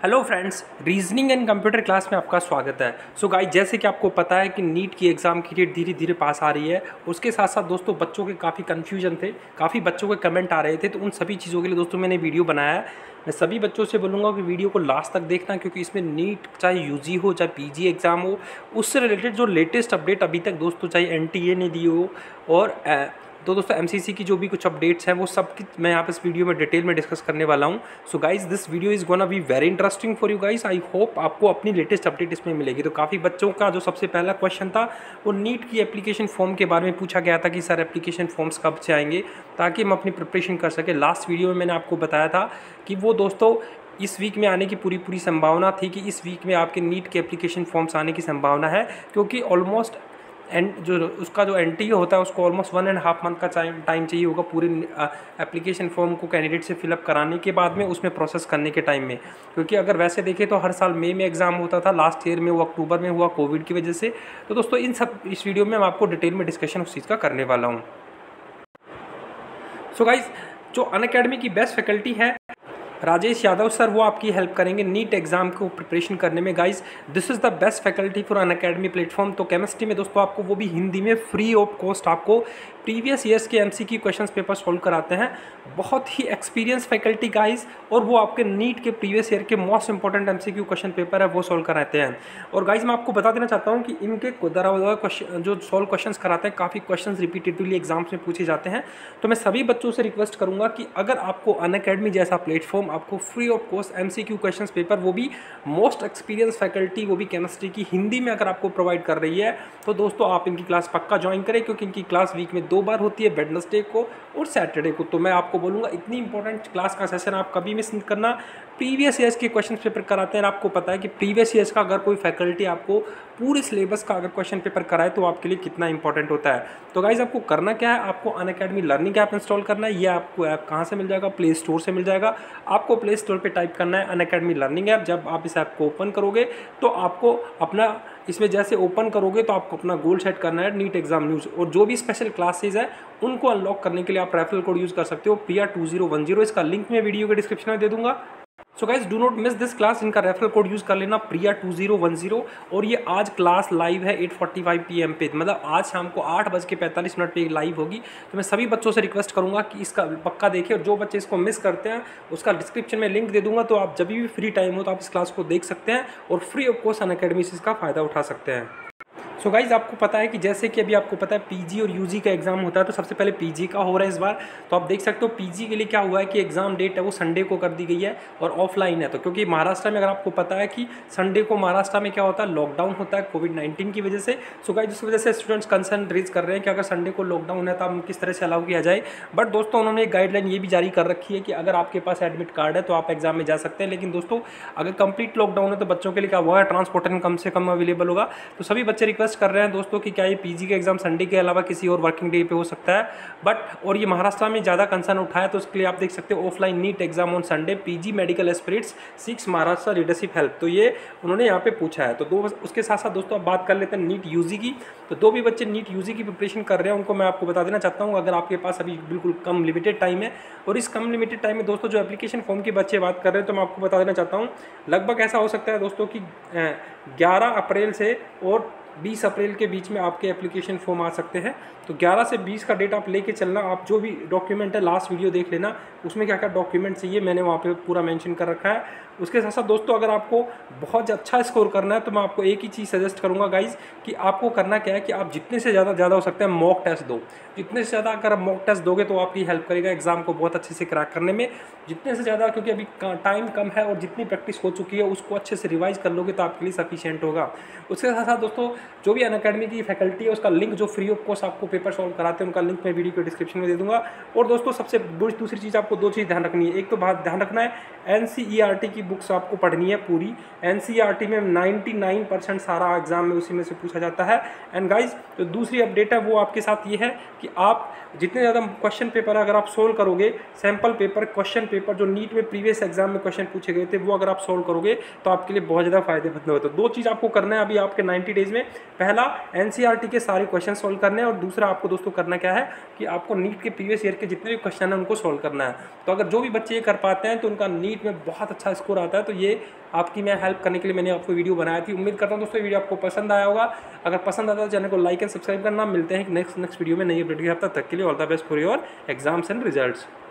Hello friends, reasoning and computer class में आपका स्वागत है। सो गाइस, जैसे कि आपको पता है कि नीट की एग्ज़ाम की डेट धीरे धीरे पास आ रही है। उसके साथ साथ दोस्तों बच्चों के काफ़ी कन्फ्यूजन थे, काफ़ी बच्चों के कमेंट आ रहे थे, तो उन सभी चीज़ों के लिए दोस्तों मैंने वीडियो बनाया है। मैं सभी बच्चों से बोलूँगा कि वीडियो को लास्ट तक देखना, क्योंकि इसमें नीट चाहे यूजी हो चाहे पीजी एग्ज़ाम हो, उससे रिलेटेड जो लेटेस्ट अपडेट अभी तक दोस्तों चाहे एनटीए ने दी हो और तो दोस्तों एमसीसी की जो भी कुछ अपडेट्स हैं वो सब की मैं यहाँ पे इस वीडियो में डिटेल में डिस्कस करने वाला हूँ। So guys, this video is gonna be very interesting for you guys. I hope आपको अपनी लेटेस्ट अपडेट इसमें मिलेगी। तो काफ़ी बच्चों का जो सबसे पहला क्वेश्चन था वो नीट की एप्लीकेशन फॉर्म के बारे में पूछा गया था कि सर एप्लीकेशन फॉर्म्स कब से आएंगे, ताकि हम अपनी प्रिपरेशन कर सकें। लास्ट वीडियो में मैंने आपको बताया था कि वो दोस्तों इस वीक में आने की पूरी संभावना थी, कि इस वीक में आपके नीट के एप्लीकेशन फॉर्म्स आने की संभावना है, क्योंकि ऑलमोस्ट एंड जो उसका जो एनटीए होता है उसको ऑलमोस्ट 1.5 मंथ का टाइम चाहिए होगा पूरे एप्लीकेशन फॉर्म को कैंडिडेट से फिलअप कराने के बाद में उसमें प्रोसेस करने के टाइम में। क्योंकि अगर वैसे देखें तो हर साल मई में एग्ज़ाम होता था, लास्ट ईयर में वो अक्टूबर में हुआ कोविड की वजह से। तो दोस्तों इस वीडियो में मैं आपको डिटेल में डिस्कशन उस चीज़ का करने वाला हूँ। सो गाइज, जो अनअकैडमी की बेस्ट फैकल्टी है राजेश यादव सर, वो आपकी हेल्प करेंगे नीट एग्जाम को प्रिपरेशन करने में। Guys, this is the best faculty for Unacademy platform. तो केमिस्ट्री में दोस्तों आपको वो भी हिंदी में फ्री ऑफ कॉस्ट आपको प्रीवियस ईयर्स के एमसीक्यू क्वेश्चंस पेपर सॉल्व कराते हैं। बहुत ही एक्सपीरियंस फैकल्टी गाइस, और वो आपके नीट के प्रीवियस ईयर के most important MCQ question paper है वो सॉल्व कराते हैं। और गाइस, मैं आपको बता देना चाहता हूँ कि इनके क्वेश्चन जो सॉल्व क्वेश्चंस कराते हैं, काफ़ी क्वेश्चंस रिपीटेटिवली एग्जाम्स में पूछे जाते हैं। तो मैं सभी बच्चों से रिक्वेस्ट करूँगा कि अगर आपको अनअकैडमी जैसा प्लेटफॉर्म आपको free of cost MCQ questions paper, वो भी मोस्ट एक्सपीरियंस फैकल्टी, वो भी केमिस्ट्री की हिंदी में अगर आपको प्रोवाइड कर रही है, तो दोस्तों आप इनकी क्लास पक्का ज्वाइन करें, क्योंकि इनकी क्लास वीक में 2 बार होती है, वेडनेसडे को और सैटरडे को। तो मैं आपको बोलूँगा इतनी इंपॉर्टेंट क्लास का सेशन आप कभी मिस नहीं करना। प्रीवियस ईयर्स के क्वेश्चन पेपर कराते हैं। आपको पता है कि प्रीवियस ईयर्स का अगर कोई फैकल्टी आपको पूरे सिलेबस का अगर क्वेश्चन पेपर कराए तो आपके लिए कितना इंपॉर्टेंट होता है। तो गाइज, आपको करना क्या है, आपको अनअकैडमी लर्निंग ऐप इंस्टॉल करना है। ये आपको ऐप कहाँ से मिल जाएगा? प्ले स्टोर से मिल जाएगा। आपको प्ले स्टोर पे टाइप करना है अनअकैडमी लर्निंग ऐप। जब आप इस ऐप को ओपन करोगे तो आपको अपना इसमें जैसे ओपन करोगे तो आपको अपना गोल सेट करना है नीट एग्जाम न्यूज़, और जो भी स्पेशल क्लासेज है उनको अनलॉक करने के लिए आप रेफरल कोड यूज़ कर सकते हो प्रिया 2010। इसका लिंक मैं वीडियो के डिस्क्रिप्शन में दे दूंगा। So guys, do not miss this class. इनका रेफरल कोड यूज़ कर लेना प्रिया 2010। और ये आज क्लास लाइव है 8:45 PM पे, मतलब आज शाम को 8:45 पे लाइव होगी। तो मैं सभी बच्चों से रिक्वेस्ट करूंगा कि इसका पक्का देखें, और जो बच्चे इसको मिस करते हैं उसका डिस्क्रिप्शन में लिंक दे दूंगा, तो आप जब भी फ्री टाइम हो तो आप इस क्लास को देख सकते हैं और फ्री ऑफ कॉस्ट अनअकैडमी से इसका फ़ायदा उठा सकते हैं। सो गाइज, आपको पता है कि जैसे कि अभी आपको पता है पीजी और यूजी का एग्जाम होता है, तो सबसे पहले पीजी का हो रहा है इस बार। तो आप देख सकते हो पीजी के लिए क्या हुआ है कि एग्जाम डेट है वो संडे को कर दी गई है और ऑफलाइन है। तो क्योंकि महाराष्ट्र में, अगर आपको पता है कि संडे को महाराष्ट्र में क्या होता है, लॉकडाउन होता है कोविड-19 की वजह से। सो गाइज, जिस वजह से स्टूडेंट्स कंसर्न रेज कर रहे हैं कि अगर संडे को लॉकडाउन है तो हम किस तरह से अलाउ किया जाए। बट दोस्तों, उन्होंने एक गाइडलाइन ये भी जारी कर रखी है कि अगर आपके पास एडमिट कार्ड है तो आप एग्जाम में जा सकते हैं। लेकिन दोस्तों, अगर कंप्लीट लॉकडाउन है तो बच्चों के लिए क्या हुआ है, ट्रांसपोर्टेशन कम से कम अवेलेबल होगा। तो सभी बच्चे रिक्वेस्ट कर रहे हैं दोस्तों कि क्या ये पीजी का एग्जाम संडे के अलावा किसी और वर्किंग डे पे हो सकता है। बट और ये महाराष्ट्र में ज़्यादा कंसर्न उठाया, तो उसके लिए आप देख सकते हो offline NEET exam on Sunday, PG medical aspirants 6 Maharashtra leadership help. तो ये उन्होंने यहाँ पे पूछा है। तो उसके साथ साथ दोस्तों अब बात कर लेते हैं नीट यूजी की। तो दो भी बच्चे नीट यूजी की प्रिपरेशन कर रहे हैं, उनको मैं आपको बता देना चाहता हूँ, अगर आपके पास अभी बिल्कुल कम लिमिटेड टाइम है, और इस कम लिमिटेड टाइम में दोस्तों जो एप्लीकेशन फॉर्म के बच्चे बात कर रहे हैं, तो मैं आपको बता देना चाहता हूँ लगभग ऐसा हो सकता है दोस्तों कि 11 अप्रैल से और 20 अप्रैल के बीच में आपके एप्लीकेशन फॉर्म आ सकते हैं। तो 11 से 20 का डेट आप लेके चलना। आप जो भी डॉक्यूमेंट है लास्ट वीडियो देख लेना, उसमें क्या क्या डॉक्यूमेंट चाहिए मैंने वहाँ पे पूरा मेंशन कर रखा है। उसके साथ साथ दोस्तों, अगर आपको बहुत अच्छा स्कोर करना है तो मैं आपको एक ही चीज़ सजेस्ट करूँगा गाइज, कि आपको करना क्या है कि आप जितने से ज़्यादा हो सकता है मॉक टेस्ट दो। जितने से ज़्यादा अगर आप मॉक टेस्ट दोगे तो आपकी हेल्प करेगा एग्जाम को बहुत अच्छे से क्रैक करने में। जितने से ज़्यादा, क्योंकि अभी टाइम कम है और जितनी प्रैक्टिस हो चुकी है उसको अच्छे से रिवाइज कर लोगे तो आपके लिए सफिशिएंट होगा। उसके साथ साथ दोस्तों, जो भी अनअकैडमी की फैकल्टी है उसका लिंक, जो फ्री ऑफ कॉस्ट आपको पेपर सॉल्व कराते हैं, उनका लिंक मैं वीडियो के डिस्क्रिप्शन में दे दूंगा। और दोस्तों, सबसे दूसरी चीज़ आपको 2 चीज़ ध्यान रखनी है। एक तो बात ध्यान रखना है, एनसीईआरटी की बुक्स आपको पढ़नी है पूरी। एनसीईआरटी में 99% सारा एग्जाम में उसी में से पूछा जाता है। एंड गाइज, तो दूसरी अपडेट है वो आपके साथ ये है कि आप जितने ज़्यादा क्वेश्चन पेपर अगर आप सोल्व करोगे, सैम्पल पेपर, क्वेश्चन पेपर जो नीट में प्रीवियस एग्जाम में क्वेश्चन पूछे गए थे, वो अगर आप सोल्व करोगे तो आपके लिए बहुत ज़्यादा फायदेमंद होगा। तो 2 चीज़ आपको करना है अभी आपके 90 डेज में। पहला, एनसीईआरटी के सारे क्वेश्चन सोल्व करने हैं, और दूसरा आपको दोस्तों करना क्या है कि आपको नीट के प्रीवियस ईयर के जितने भी क्वेश्चन हैं उनको सोल्व करना है। तो अगर जो भी बच्चे ये कर पाते हैं तो उनका नीट में बहुत अच्छा स्कोर आता है। तो ये आपकी मैं हेल्प करने के लिए मैंने आपको वीडियो बनाया थी। उम्मीद करता हूँ दोस्तों ये वीडियो आपको पसंद आया होगा। अगर पसंद आता है तो चैनल को लाइक एंड सब्सक्राइब करना। मिलते हैं नेक्स्ट वीडियो में नई अपडेट के। तब तक के लिए all the best for your exams and results.